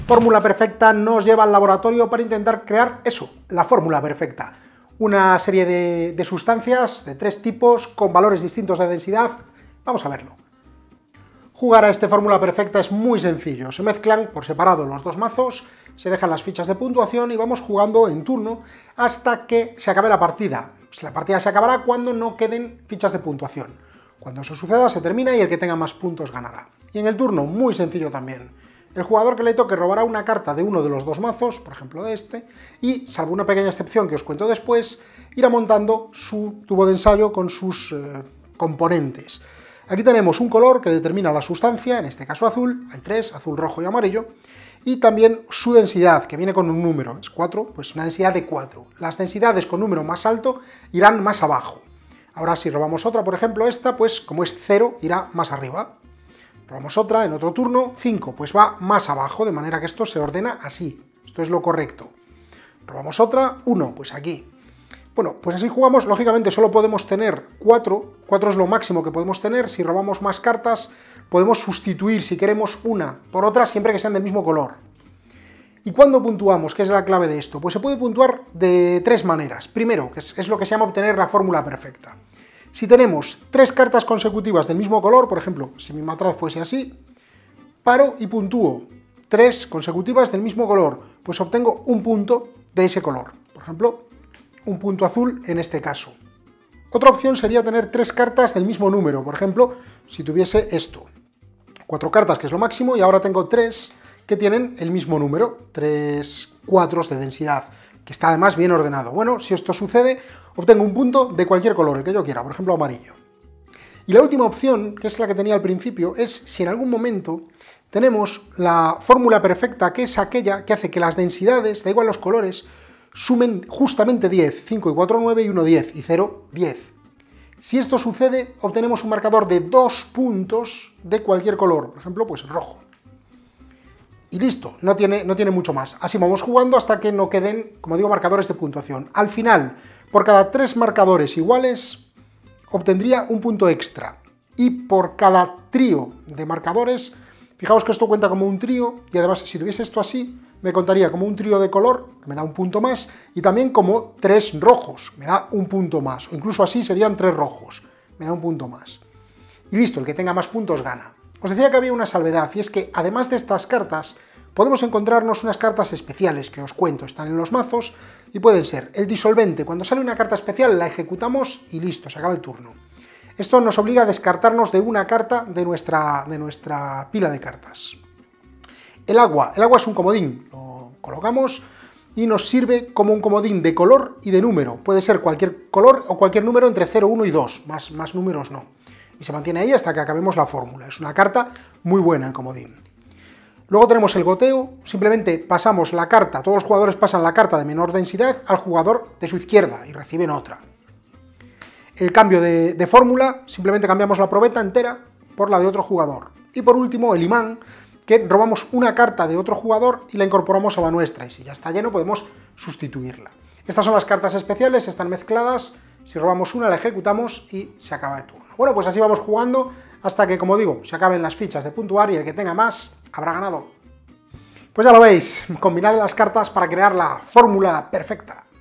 Fórmula perfecta nos lleva al laboratorio para intentar crear eso, la fórmula perfecta. Una serie de sustancias de 3 tipos con valores distintos de densidad. Vamos a verlo. Jugar a esta fórmula perfecta es muy sencillo. Se mezclan por separado los 2 mazos, se dejan las fichas de puntuación y vamos jugando en turno hasta que se acabe la partida. La partida se acabará cuando no queden fichas de puntuación. Cuando eso suceda se termina y el que tenga más puntos ganará. Y en el turno, muy sencillo también. El jugador que le toque robará una carta de uno de los 2 mazos, por ejemplo de este, y, salvo una pequeña excepción que os cuento después, irá montando su tubo de ensayo con sus componentes. Aquí tenemos un color que determina la sustancia, en este caso azul, hay 3, azul, rojo y amarillo, y también su densidad, que viene con un número, es 4, pues una densidad de 4. Las densidades con número más alto irán más abajo. Ahora si robamos otra, por ejemplo esta, pues como es 0, irá más arriba. Robamos otra en otro turno, 5, pues va más abajo, de manera que esto se ordena así. Esto es lo correcto. Robamos otra, 1, pues aquí. Bueno, pues así jugamos, lógicamente solo podemos tener 4, 4 es lo máximo que podemos tener. Si robamos más cartas, podemos sustituir, si queremos, una por otra, siempre que sean del mismo color. ¿Y cuándo puntuamos? ¿Qué es la clave de esto? Pues se puede puntuar de 3 maneras. Primero, que es lo que se llama obtener la fórmula perfecta. Si tenemos 3 cartas consecutivas del mismo color, por ejemplo, si mi matraz fuese así, paro y puntúo 3 consecutivas del mismo color, pues obtengo un punto de ese color. Por ejemplo, un punto azul en este caso. Otra opción sería tener 3 cartas del mismo número, por ejemplo, si tuviese esto. 4 cartas, que es lo máximo, y ahora tengo 3 que tienen el mismo número, 3 cuatros de densidad, que está además bien ordenado. Bueno, si esto sucede, obtengo un punto de cualquier color, el que yo quiera, por ejemplo amarillo. Y la última opción, que es la que tenía al principio, es si en algún momento tenemos la fórmula perfecta, que es aquella que hace que las densidades, da igual los colores, sumen justamente 10, 5 y 4, 9 y 1, 10 y 0, 10. Si esto sucede, obtenemos un marcador de 2 puntos de cualquier color, por ejemplo, pues el rojo. Y listo, no tiene mucho más. Así vamos jugando hasta que no queden, como digo, marcadores de puntuación. Al final, por cada 3 marcadores iguales, obtendría un punto extra. Y por cada trío de marcadores, fijaos que esto cuenta como un trío, y además, si tuviese esto así, me contaría como un trío de color, que me da un punto más, y también como 3 rojos, me da un punto más. O incluso así serían 3 rojos, me da un punto más. Y listo, el que tenga más puntos gana. Os decía que había una salvedad, y es que además de estas cartas, podemos encontrarnos unas cartas especiales que os cuento, están en los mazos, y pueden ser el disolvente. Cuando sale una carta especial la ejecutamos y listo, se acaba el turno. Esto nos obliga a descartarnos de una carta de nuestra pila de cartas. El agua es un comodín, lo colocamos y nos sirve como un comodín de color y de número. Puede ser cualquier color o cualquier número entre 0, 1 y 2, más números no. Y se mantiene ahí hasta que acabemos la fórmula. Es una carta muy buena el comodín. Luego tenemos el goteo, simplemente pasamos la carta, todos los jugadores pasan la carta de menor densidad al jugador de su izquierda y reciben otra. El cambio de fórmula, simplemente cambiamos la probeta entera por la de otro jugador. Y por último el imán, que robamos una carta de otro jugador y la incorporamos a la nuestra, y si ya está lleno podemos sustituirla. Estas son las cartas especiales, están mezcladas, si robamos una la ejecutamos y se acaba el turno. Bueno, pues así vamos jugando hasta que, como digo, se acaben las fichas de puntuar y el que tenga más habrá ganado. Pues ya lo veis, combinad las cartas para crear la fórmula perfecta.